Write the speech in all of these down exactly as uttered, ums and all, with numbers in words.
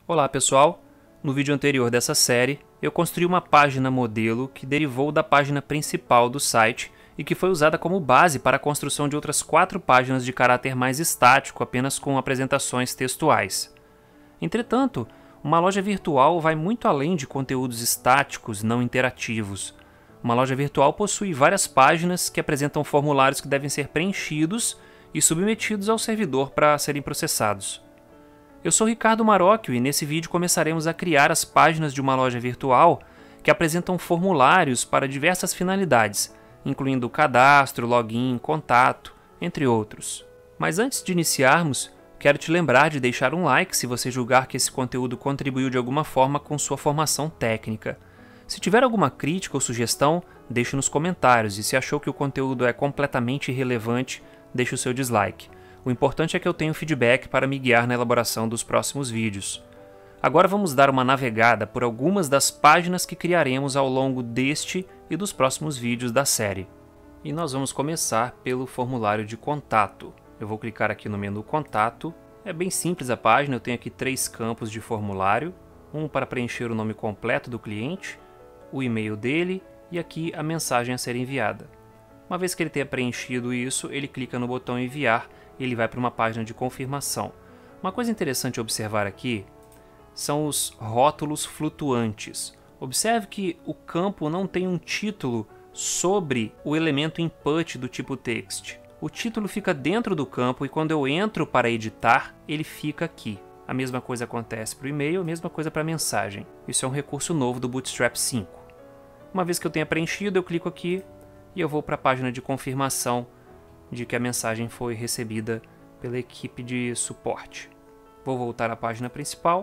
Olá pessoal, no vídeo anterior dessa série eu construí uma página modelo que derivou da página principal do site e que foi usada como base para a construção de outras quatro páginas de caráter mais estático, apenas com apresentações textuais. Entretanto, uma loja virtual vai muito além de conteúdos estáticos não interativos. Uma loja virtual possui várias páginas que apresentam formulários que devem ser preenchidos e submetidos ao servidor para serem processados. Eu sou Ricardo Marocchio e nesse vídeo começaremos a criar as páginas de uma loja virtual que apresentam formulários para diversas finalidades, incluindo cadastro, login, contato, entre outros. Mas antes de iniciarmos, quero te lembrar de deixar um like se você julgar que esse conteúdo contribuiu de alguma forma com sua formação técnica. Se tiver alguma crítica ou sugestão, deixe nos comentários e se achou que o conteúdo é completamente irrelevante, deixe o seu dislike. O importante é que eu tenha feedback para me guiar na elaboração dos próximos vídeos. Agora vamos dar uma navegada por algumas das páginas que criaremos ao longo deste e dos próximos vídeos da série. E nós vamos começar pelo formulário de contato. Eu vou clicar aqui no menu Contato. É bem simples a página, eu tenho aqui três campos de formulário. Um para preencher o nome completo do cliente, o e-mail dele e aqui a mensagem a ser enviada. Uma vez que ele tenha preenchido isso, ele clica no botão Enviar e ele vai para uma página de confirmação. Uma coisa interessante a observar aqui são os rótulos flutuantes. Observe que o campo não tem um título sobre o elemento input do tipo text. O título fica dentro do campo e quando eu entro para editar, ele fica aqui. A mesma coisa acontece para o e-mail, a mesma coisa para a mensagem. Isso é um recurso novo do Bootstrap cinco. Uma vez que eu tenha preenchido, eu clico aqui e eu vou para a página de confirmação de que a mensagem foi recebida pela equipe de suporte. Vou voltar à página principal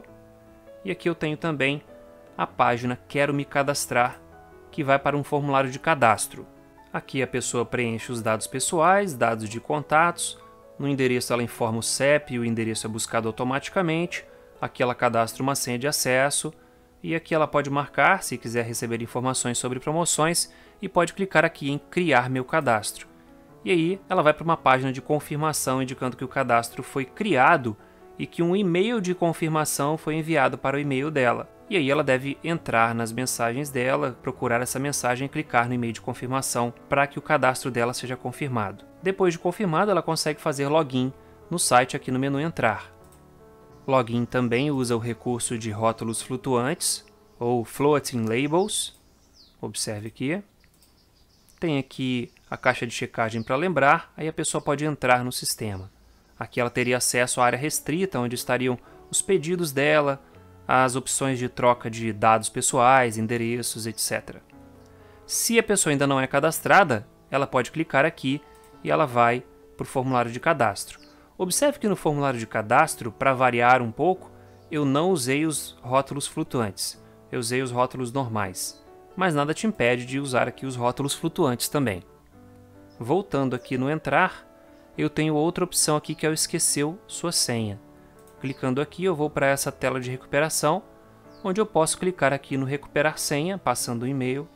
e aqui eu tenho também a página Quero me cadastrar, que vai para um formulário de cadastro. Aqui a pessoa preenche os dados pessoais, dados de contatos, no endereço ela informa o C E P e o endereço é buscado automaticamente, aqui ela cadastra uma senha de acesso e aqui ela pode marcar se quiser receber informações sobre promoções e pode clicar aqui em Criar meu cadastro. E aí ela vai para uma página de confirmação indicando que o cadastro foi criado e que um e-mail de confirmação foi enviado para o e-mail dela. E aí ela deve entrar nas mensagens dela, procurar essa mensagem e clicar no e-mail de confirmação para que o cadastro dela seja confirmado. Depois de confirmado, ela consegue fazer login no site aqui no menu Entrar. Login também usa o recurso de rótulos flutuantes ou Floating Labels. Observe aqui. Tem aqui a caixa de checagem para lembrar, aí a pessoa pode entrar no sistema. Aqui ela teria acesso à área restrita, onde estariam os pedidos dela, as opções de troca de dados pessoais, endereços, etcétera. Se a pessoa ainda não é cadastrada, ela pode clicar aqui e ela vai para o formulário de cadastro. Observe que no formulário de cadastro, para variar um pouco, eu não usei os rótulos flutuantes, eu usei os rótulos normais. Mas nada te impede de usar aqui os rótulos flutuantes também. Voltando aqui no Entrar, eu tenho outra opção aqui que é o Esqueceu sua senha. Clicando aqui eu vou para essa tela de recuperação, onde eu posso clicar aqui no Recuperar senha, passando o e-mail.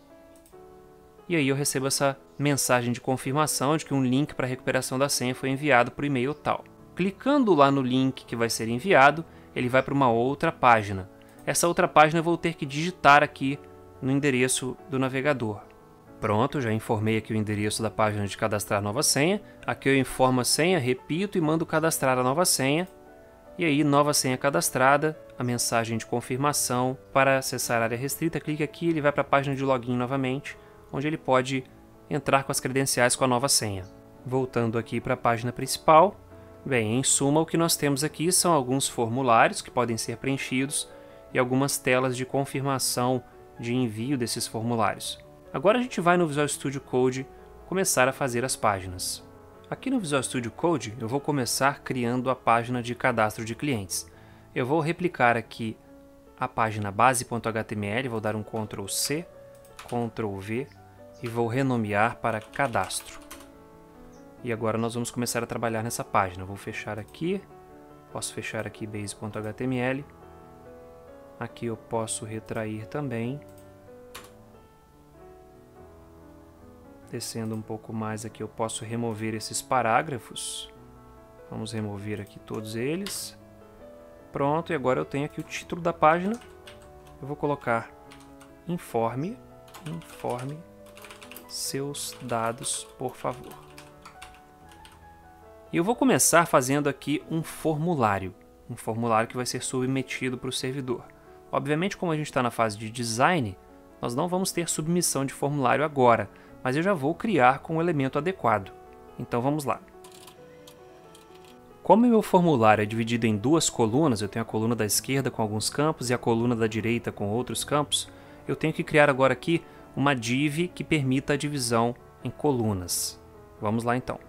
E aí eu recebo essa mensagem de confirmação de que um link para a recuperação da senha foi enviado por e-mail tal. Clicando lá no link que vai ser enviado, ele vai para uma outra página. Essa outra página eu vou ter que digitar aqui no endereço do navegador. Pronto, já informei aqui o endereço da página de cadastrar nova senha. Aqui eu informo a senha, repito e mando cadastrar a nova senha. E aí, nova senha cadastrada, a mensagem de confirmação. Para acessar a área restrita, clique aqui, ele vai para a página de login novamente, onde ele pode entrar com as credenciais com a nova senha. Voltando aqui para a página principal, bem, em suma, o que nós temos aqui são alguns formulários que podem ser preenchidos e algumas telas de confirmação de envio desses formulários. Agora a gente vai no Visual Studio Code começar a fazer as páginas. Aqui no Visual Studio Code eu vou começar criando a página de cadastro de clientes. Eu vou replicar aqui a página base.html, vou dar um control C, control V e vou renomear para cadastro. E agora nós vamos começar a trabalhar nessa página. Vou fechar aqui, posso fechar aqui base.html. Aqui eu posso retrair também. Descendo um pouco mais aqui eu posso remover esses parágrafos. Vamos remover aqui todos eles. Pronto, e agora eu tenho aqui o título da página. Eu vou colocar informe, informe seus dados, por favor. E eu vou começar fazendo aqui um formulário, um formulário que vai ser submetido para o servidor. Obviamente, como a gente está na fase de design, nós não vamos ter submissão de formulário agora, mas eu já vou criar com o elemento adequado. Então vamos lá. Como o meu formulário é dividido em duas colunas, eu tenho a coluna da esquerda com alguns campos e a coluna da direita com outros campos, eu tenho que criar agora aqui uma div que permita a divisão em colunas. Vamos lá então.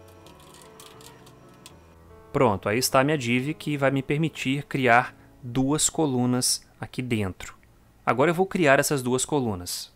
Pronto, aí está a minha div que vai me permitir criar duas colunas aqui dentro. Agora eu vou criar essas duas colunas.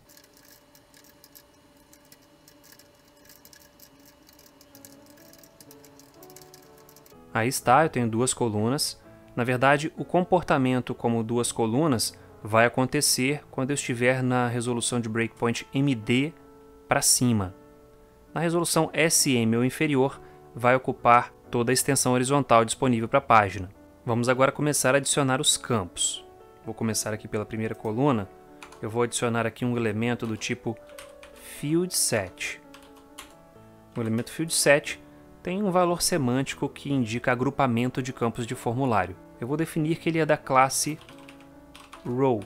Aí está, eu tenho duas colunas. Na verdade, o comportamento como duas colunas vai acontecer quando eu estiver na resolução de breakpoint M D para cima. Na resolução S M ou inferior, vai ocupar toda a extensão horizontal disponível para a página. Vamos agora começar a adicionar os campos. Vou começar aqui pela primeira coluna. Eu vou adicionar aqui um elemento do tipo fieldSet. O elemento fieldSet tem um valor semântico que indica agrupamento de campos de formulário. Eu vou definir que ele é da classe row.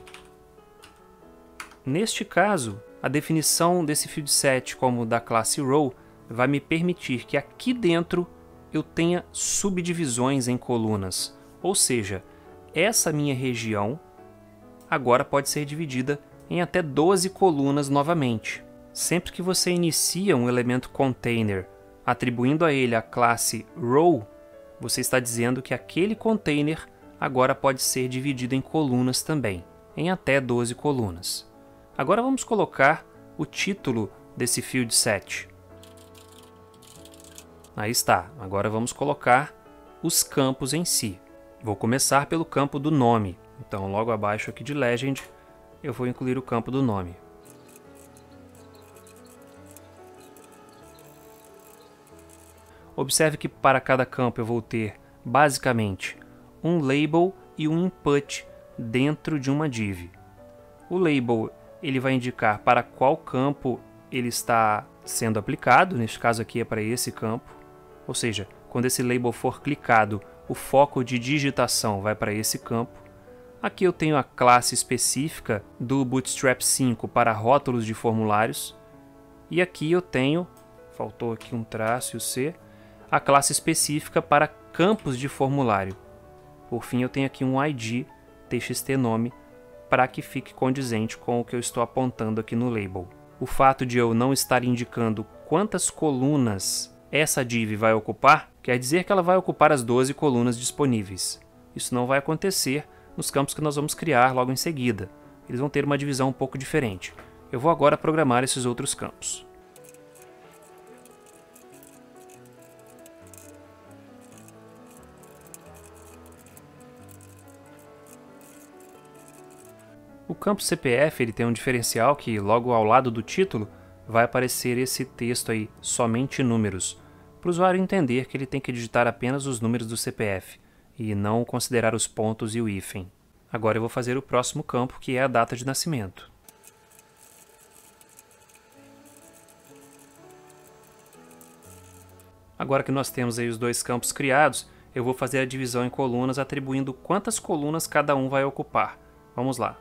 Neste caso, a definição desse fieldSet como da classe row vai me permitir que aqui dentro eu tenha subdivisões em colunas, ou seja, essa minha região agora pode ser dividida em até doze colunas novamente. Sempre que você inicia um elemento container atribuindo a ele a classe row, você está dizendo que aquele container agora pode ser dividido em colunas também, em até doze colunas. Agora vamos colocar o título desse fieldSet. Aí está, agora vamos colocar os campos em si. Vou começar pelo campo do nome, então logo abaixo aqui de Legend eu vou incluir o campo do nome. Observe que para cada campo eu vou ter, basicamente, um label e um input dentro de uma div. O label ele vai indicar para qual campo ele está sendo aplicado, neste caso aqui é para esse campo, ou seja, quando esse label for clicado, o foco de digitação vai para esse campo. Aqui eu tenho a classe específica do Bootstrap cinco para rótulos de formulários, e aqui eu tenho, faltou aqui um traço e o C, a classe específica para campos de formulário. Por fim, eu tenho aqui um I D txtnome para que fique condizente com o que eu estou apontando aqui no label. O fato de eu não estar indicando quantas colunas essa div vai ocupar, quer dizer que ela vai ocupar as doze colunas disponíveis. Isso não vai acontecer nos campos que nós vamos criar logo em seguida. Eles vão ter uma divisão um pouco diferente. Eu vou agora programar esses outros campos. O campo C P F ele tem um diferencial que logo ao lado do título vai aparecer esse texto aí, somente números, para o usuário entender que ele tem que digitar apenas os números do C P F e não considerar os pontos e o hífen. Agora eu vou fazer o próximo campo, que é a data de nascimento. Agora que nós temos aí os dois campos criados, eu vou fazer a divisão em colunas atribuindo quantas colunas cada um vai ocupar. Vamos lá.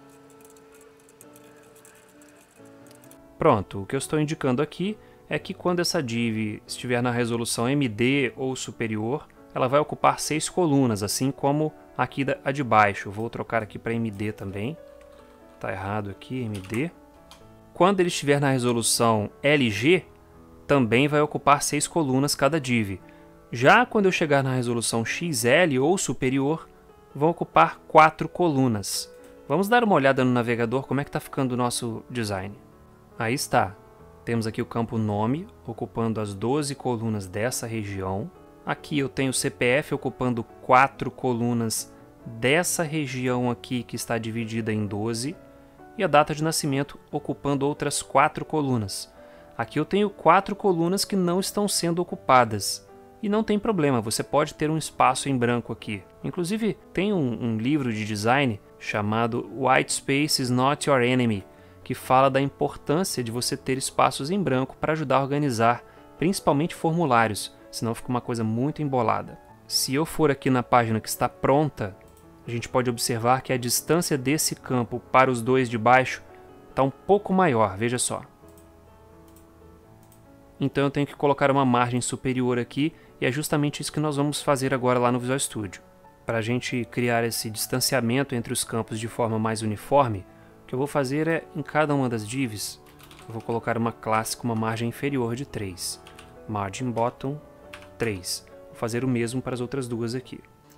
Pronto, o que eu estou indicando aqui é que quando essa div estiver na resolução M D ou superior, ela vai ocupar seis colunas, assim como aqui a de baixo. Vou trocar aqui para M D também. Está errado aqui, M D. Quando ele estiver na resolução L G, também vai ocupar seis colunas cada div. Já quando eu chegar na resolução X L ou superior, vão ocupar quatro colunas. Vamos dar uma olhada no navegador como é que está ficando o nosso design. Aí está. Temos aqui o campo nome, ocupando as doze colunas dessa região. Aqui eu tenho o C P F ocupando quatro colunas dessa região aqui que está dividida em doze. E a data de nascimento ocupando outras quatro colunas. Aqui eu tenho quatro colunas que não estão sendo ocupadas. E não tem problema, você pode ter um espaço em branco aqui. Inclusive, tem um, um livro de design chamado White Space is Not Your Enemy, que fala da importância de você ter espaços em branco para ajudar a organizar, principalmente formulários, senão fica uma coisa muito embolada. Se eu for aqui na página que está pronta, a gente pode observar que a distância desse campo para os dois de baixo está um pouco maior, veja só. Então eu tenho que colocar uma margem superior aqui, e é justamente isso que nós vamos fazer agora lá no Visual Studio. Para a gente criar esse distanciamento entre os campos de forma mais uniforme, o que eu vou fazer é, em cada uma das divs, eu vou colocar uma classe com uma margem inferior de três. Margin Bottom três. Vou fazer o mesmo para as outras duas aqui.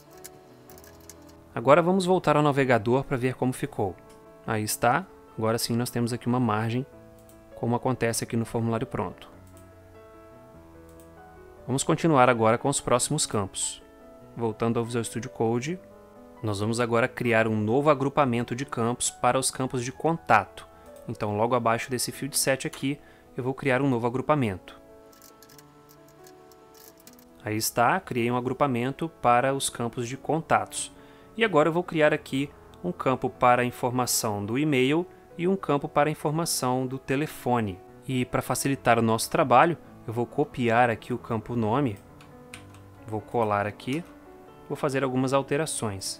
Agora vamos voltar ao navegador para ver como ficou. Aí está. Agora sim nós temos aqui uma margem, como acontece aqui no formulário pronto. Vamos continuar agora com os próximos campos. Voltando ao Visual Studio Code, nós vamos agora criar um novo agrupamento de campos para os campos de contato. Então, logo abaixo desse field set aqui, eu vou criar um novo agrupamento. Aí está, criei um agrupamento para os campos de contatos. E agora eu vou criar aqui um campo para a informação do e-mail e um campo para a informação do telefone. E para facilitar o nosso trabalho, eu vou copiar aqui o campo nome, vou colar aqui, vou fazer algumas alterações.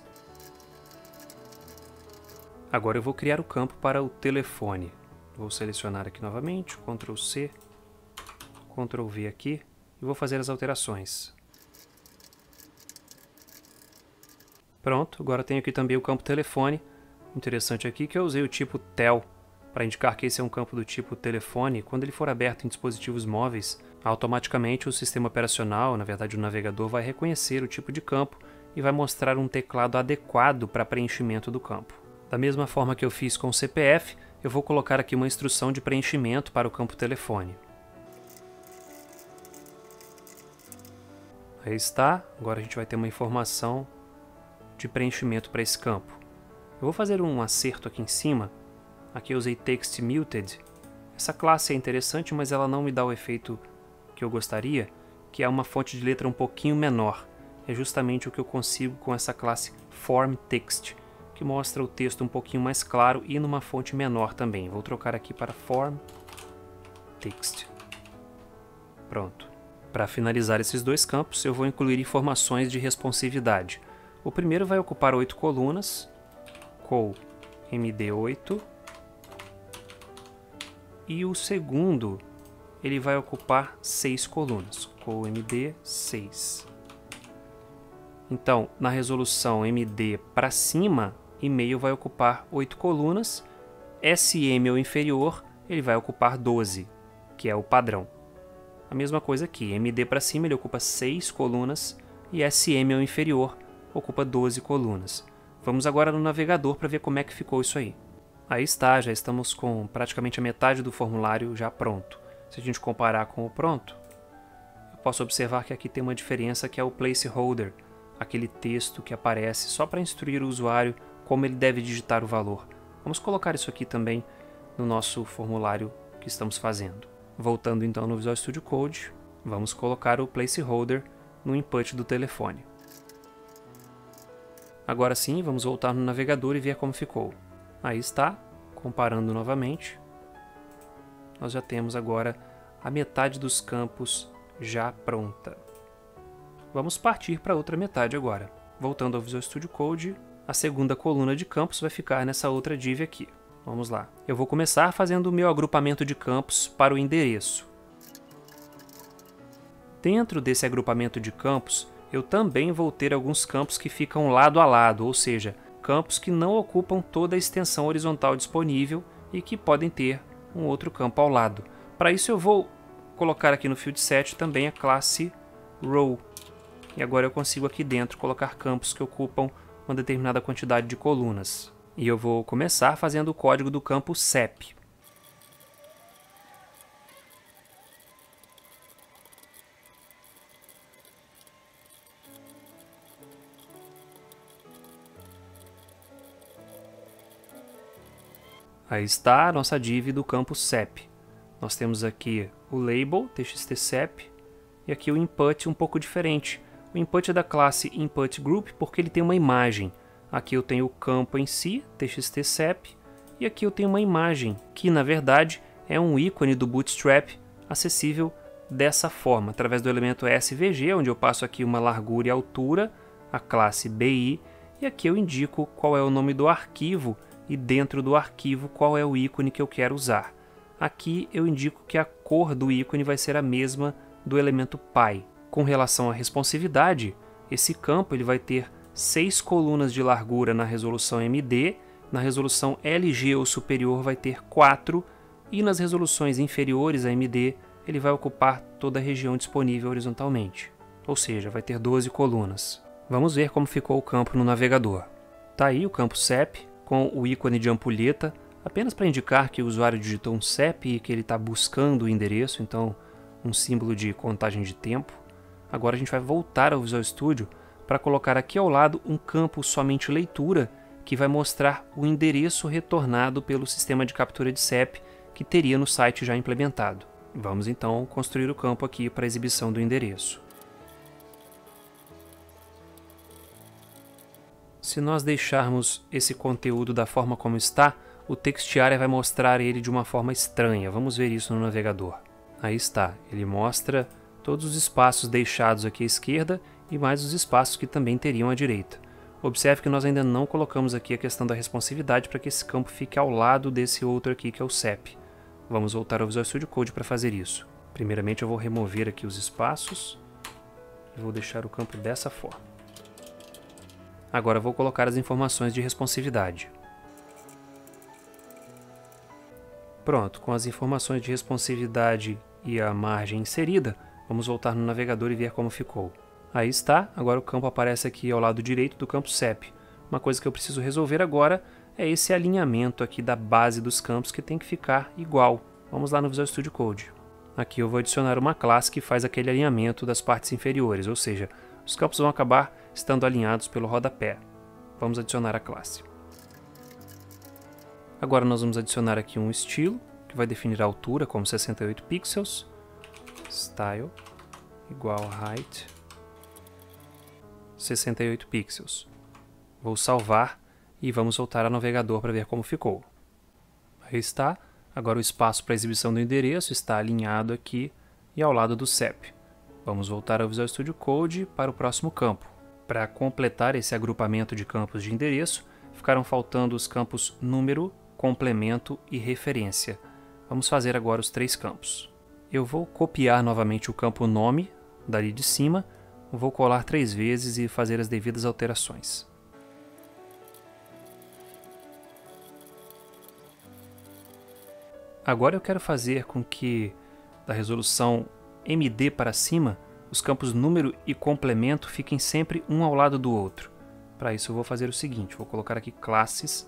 Agora eu vou criar o campo para o telefone. Vou selecionar aqui novamente, control C, control V aqui, e vou fazer as alterações. Pronto, agora tenho aqui também o campo telefone. Interessante aqui que eu usei o tipo tel, para indicar que esse é um campo do tipo telefone. Quando ele for aberto em dispositivos móveis, automaticamente o sistema operacional, na verdade o navegador, vai reconhecer o tipo de campo e vai mostrar um teclado adequado para preenchimento do campo. Da mesma forma que eu fiz com o C P F, eu vou colocar aqui uma instrução de preenchimento para o campo telefone. Aí está, agora a gente vai ter uma informação de preenchimento para esse campo. Eu vou fazer um acerto aqui em cima. Aqui eu usei Text Muted. Essa classe é interessante, mas ela não me dá o efeito que eu gostaria, que é uma fonte de letra um pouquinho menor. É justamente o que eu consigo com essa classe Form Text, que mostra o texto um pouquinho mais claro e numa fonte menor também. Vou trocar aqui para Form Text. Pronto. Para finalizar esses dois campos, eu vou incluir informações de responsividade. O primeiro vai ocupar oito colunas, col M D oito. E o segundo, ele vai ocupar seis colunas, col M D seis. Então, na resolução M D para cima, e-mail vai ocupar oito colunas, S M ou inferior, ele vai ocupar doze, que é o padrão. A mesma coisa aqui, M D para cima ele ocupa seis colunas e S M ou inferior ocupa doze colunas. Vamos agora no navegador para ver como é que ficou isso aí. Aí está, já estamos com praticamente a metade do formulário já pronto. Se a gente comparar com o pronto, eu posso observar que aqui tem uma diferença, que é o placeholder, aquele texto que aparece só para instruir o usuário como ele deve digitar o valor. Vamos colocar isso aqui também no nosso formulário que estamos fazendo. Voltando então no Visual Studio Code, vamos colocar o placeholder no input do telefone. Agora sim, vamos voltar no navegador e ver como ficou. Aí está, comparando novamente, nós já temos agora a metade dos campos já pronta. Vamos partir para a outra metade agora. Voltando ao Visual Studio Code, a segunda coluna de campos vai ficar nessa outra div aqui. Vamos lá. Eu vou começar fazendo o meu agrupamento de campos para o endereço. Dentro desse agrupamento de campos, eu também vou ter alguns campos que ficam lado a lado, ou seja, campos que não ocupam toda a extensão horizontal disponível e que podem ter um outro campo ao lado. Para isso eu vou colocar aqui no field set também a classe row. E agora eu consigo aqui dentro colocar campos que ocupam uma determinada quantidade de colunas. E eu vou começar fazendo o código do campo sep. Aí está a nossa div do campo sep. Nós temos aqui o label txt sep E aqui o input um pouco diferente. O input é da classe input group porque ele tem uma imagem. Aqui eu tenho o campo em si, txt-sep, e aqui eu tenho uma imagem, que na verdade é um ícone do Bootstrap acessível dessa forma, através do elemento S V G, onde eu passo aqui uma largura e altura, a classe B I, e aqui eu indico qual é o nome do arquivo e dentro do arquivo qual é o ícone que eu quero usar. Aqui eu indico que a cor do ícone vai ser a mesma do elemento Py. Com relação à responsividade, esse campo ele vai ter seis colunas de largura na resolução M D, na resolução L G ou superior vai ter quatro, e nas resoluções inferiores a M D ele vai ocupar toda a região disponível horizontalmente, ou seja, vai ter doze colunas. Vamos ver como ficou o campo no navegador. Tá aí o campo sep, com o ícone de ampulheta, apenas para indicar que o usuário digitou um sep e que ele está buscando o endereço, então um símbolo de contagem de tempo. Agora a gente vai voltar ao Visual Studio para colocar aqui ao lado um campo somente leitura, que vai mostrar o endereço retornado pelo sistema de captura de sep que teria no site já implementado. Vamos então construir o campo aqui para exibição do endereço. Se nós deixarmos esse conteúdo da forma como está, o Textiarea vai mostrar ele de uma forma estranha. Vamos ver isso no navegador. Aí está, ele mostra todos os espaços deixados aqui à esquerda e mais os espaços que também teriam à direita. Observe que nós ainda não colocamos aqui a questão da responsividade para que esse campo fique ao lado desse outro aqui que é o sep. Vamos voltar ao Visual Studio Code para fazer isso. Primeiramente eu vou remover aqui os espaços e vou deixar o campo dessa forma. Agora vou colocar as informações de responsividade. Pronto, com as informações de responsividade e a margem inserida, vamos voltar no navegador e ver como ficou. Aí está, agora o campo aparece aqui ao lado direito do campo sep. Uma coisa que eu preciso resolver agora é esse alinhamento aqui da base dos campos que tem que ficar igual. Vamos lá no Visual Studio Code. Aqui eu vou adicionar uma classe que faz aquele alinhamento das partes inferiores, ou seja, os campos vão acabar estando alinhados pelo rodapé. Vamos adicionar a classe. Agora nós vamos adicionar aqui um estilo, que vai definir a altura como sessenta e oito pixels, style igual height sessenta e oito pixels. Vou salvar e vamos voltar ao navegador para ver como ficou. Aí está, agora o espaço para exibição do endereço está alinhado aqui e ao lado do sep. Vamos voltar ao Visual Studio Code para o próximo campo. Para completar esse agrupamento de campos de endereço, ficaram faltando os campos número, complemento e referência. Vamos fazer agora os três campos. Eu vou copiar novamente o campo nome, dali de cima, vou colar três vezes e fazer as devidas alterações. Agora eu quero fazer com que, da resolução M D para cima, os campos número e complemento fiquem sempre um ao lado do outro. Para isso eu vou fazer o seguinte, vou colocar aqui classes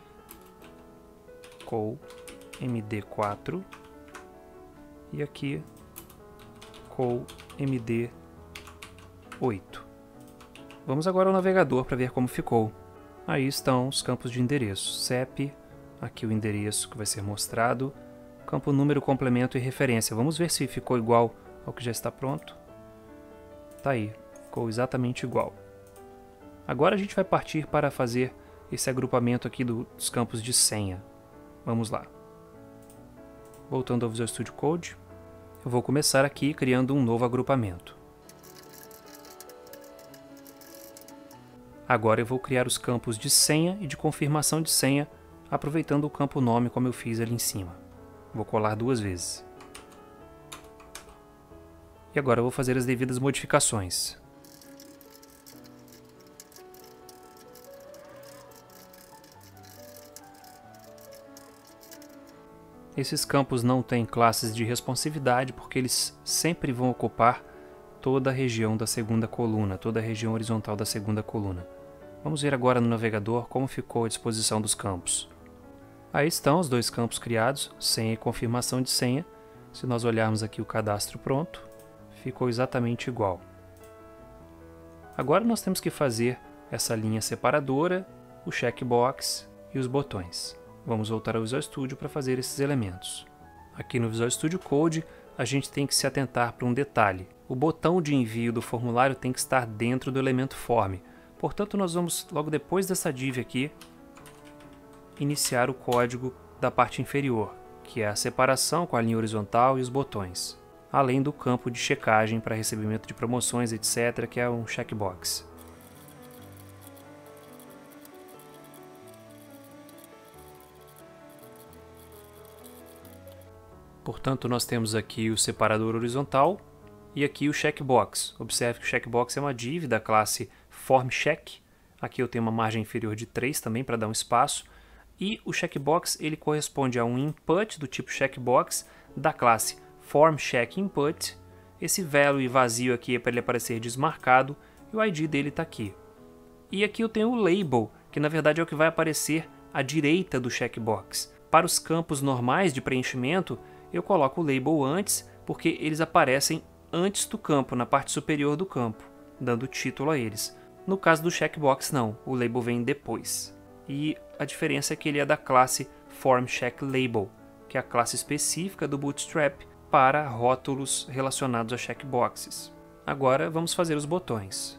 col M D quatro e aqui col M D oito. Vamos agora ao navegador para ver como ficou. Aí estão os campos de endereço, sep, aqui o endereço que vai ser mostrado, campo número, complemento e referência. Vamos ver se ficou igual ao que já está pronto. Tá aí, ficou exatamente igual. Agora a gente vai partir para fazer esse agrupamento aqui do, dos campos de senha. Vamos lá. Voltando ao Visual Studio Code, eu vou começar aqui criando um novo agrupamento. Agora eu vou criar os campos de senha e de confirmação de senha, aproveitando o campo nome como eu fiz ali em cima. Vou colar duas vezes. E agora eu vou fazer as devidas modificações. Esses campos não têm classes de responsividade porque eles sempre vão ocupar toda a região da segunda coluna, toda a região horizontal da segunda coluna. Vamos ver agora no navegador como ficou a disposição dos campos. Aí estão os dois campos criados, senha e confirmação de senha. Se nós olharmos aqui o cadastro pronto, ficou exatamente igual. Agora nós temos que fazer essa linha separadora, o checkbox e os botões. Vamos voltar ao Visual Studio para fazer esses elementos. Aqui no Visual Studio Code, a gente tem que se atentar para um detalhe. O botão de envio do formulário tem que estar dentro do elemento form. Portanto, nós vamos, logo depois dessa div aqui, iniciar o código da parte inferior, que é a separação com a linha horizontal e os botões, além do campo de checagem para recebimento de promoções, etcétera, que é um checkbox. Portanto, nós temos aqui o separador horizontal e aqui o checkbox. Observe que o checkbox é uma div da classe formCheck. Aqui eu tenho uma margem inferior de três também para dar um espaço. E o checkbox ele corresponde a um input do tipo checkbox da classe formCheckInput. Esse value vazio aqui é para ele aparecer desmarcado e o I D dele está aqui. E aqui eu tenho o label, que na verdade é o que vai aparecer à direita do checkbox. Para os campos normais de preenchimento, eu coloco o label antes, porque eles aparecem antes do campo, na parte superior do campo, dando título a eles. No caso do checkbox não, o label vem depois. E a diferença é que ele é da classe formCheckLabel, que é a classe específica do Bootstrap para rótulos relacionados a checkboxes. Agora vamos fazer os botões.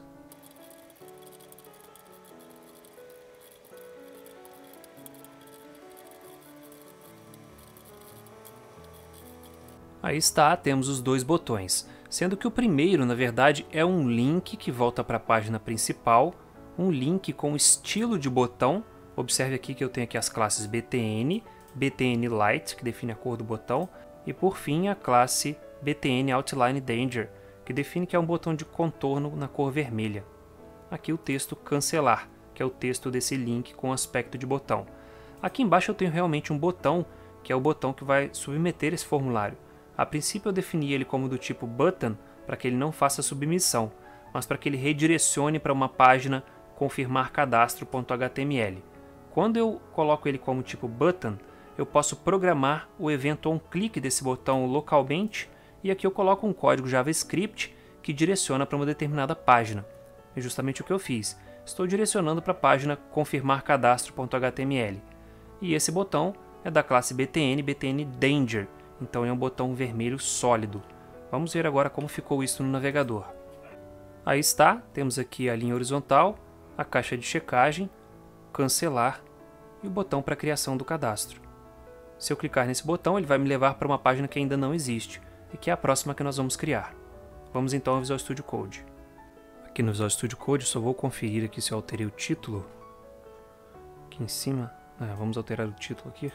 Aí está, temos os dois botões, sendo que o primeiro, na verdade, é um link que volta para a página principal, um link com estilo de botão. Observe aqui que eu tenho aqui as classes B T N, B T N Light, que define a cor do botão, e por fim a classe B T N Outline Danger, que define que é um botão de contorno na cor vermelha. Aqui o texto cancelar, que é o texto desse link com aspecto de botão. Aqui embaixo eu tenho realmente um botão, que é o botão que vai submeter esse formulário. A princípio eu defini ele como do tipo button para que ele não faça submissão, mas para que ele redirecione para uma página confirmar cadastro.html. Quando eu coloco ele como tipo button, eu posso programar o evento onClick desse botão localmente e aqui eu coloco um código JavaScript que direciona para uma determinada página. É justamente o que eu fiz. Estou direcionando para a página confirmar cadastro.html. E esse botão é da classe B T N, B T N Danger. Então é um botão vermelho sólido. Vamos ver agora como ficou isso no navegador. Aí está, temos aqui a linha horizontal, a caixa de checagem, cancelar e o botão para criação do cadastro. Se eu clicar nesse botão, ele vai me levar para uma página que ainda não existe e que é a próxima que nós vamos criar. Vamos então ao Visual Studio Code. Aqui no Visual Studio Code só vou conferir aqui se eu alterei o título. Aqui em cima, ah, vamos alterar o título aqui.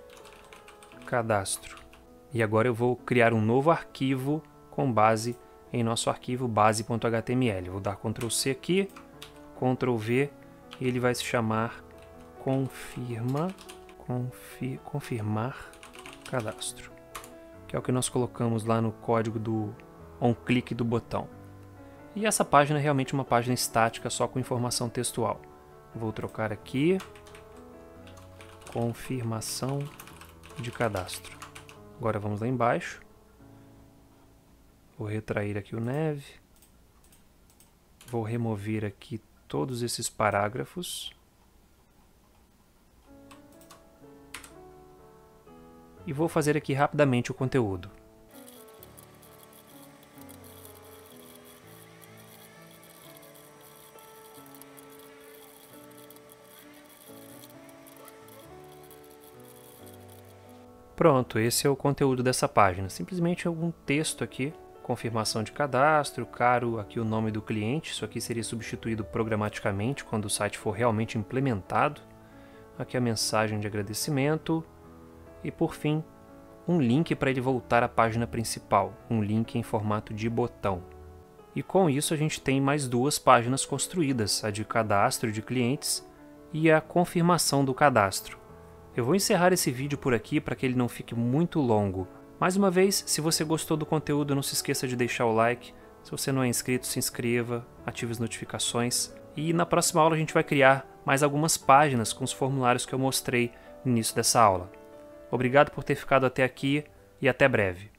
Cadastro. E agora eu vou criar um novo arquivo com base em nosso arquivo base.html. Vou dar control C aqui, control V, e ele vai se chamar confirma, confi, confirmar cadastro, que é o que nós colocamos lá no código do onClick do botão. E essa página é realmente uma página estática só com informação textual. Vou trocar aqui, confirmação de cadastro. Agora vamos lá embaixo, vou retrair aqui o nav, vou remover aqui todos esses parágrafos e vou fazer aqui rapidamente o conteúdo. Pronto, esse é o conteúdo dessa página. Simplesmente algum texto aqui, confirmação de cadastro, caro, aqui o nome do cliente. Isso aqui seria substituído programaticamente quando o site for realmente implementado. Aqui a mensagem de agradecimento. E por fim, um link para ele voltar à página principal, um link em formato de botão. E com isso a gente tem mais duas páginas construídas, a de cadastro de clientes e a confirmação do cadastro. Eu vou encerrar esse vídeo por aqui para que ele não fique muito longo. Mais uma vez, se você gostou do conteúdo, não se esqueça de deixar o like. Se você não é inscrito, se inscreva, ative as notificações. E na próxima aula a gente vai criar mais algumas páginas com os formulários que eu mostrei no início dessa aula. Obrigado por ter ficado até aqui e até breve.